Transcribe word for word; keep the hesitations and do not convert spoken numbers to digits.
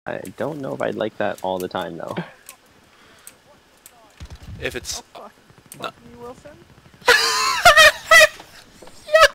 I don't know if I'd like that all the time though. If it's Oh, fuck. no. Fuck me, Wilson.